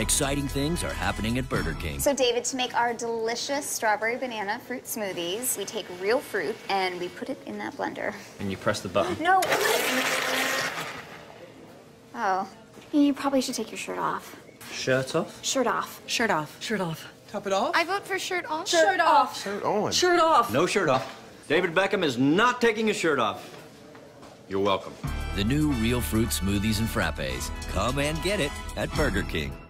Exciting things are happening at Burger King. So, David, to make our delicious strawberry banana fruit smoothies, we take real fruit and we put it in that blender. And you press the button. No! Oh, you probably should take your shirt off. Shirt off? Shirt off. Shirt off. Shirt off. Top it off? I vote for shirt off. Shirt off. Shirt on. Shirt off. No shirt off. David Beckham is not taking his shirt off. You're welcome. The new real fruit smoothies and frappes. Come and get it at Burger King.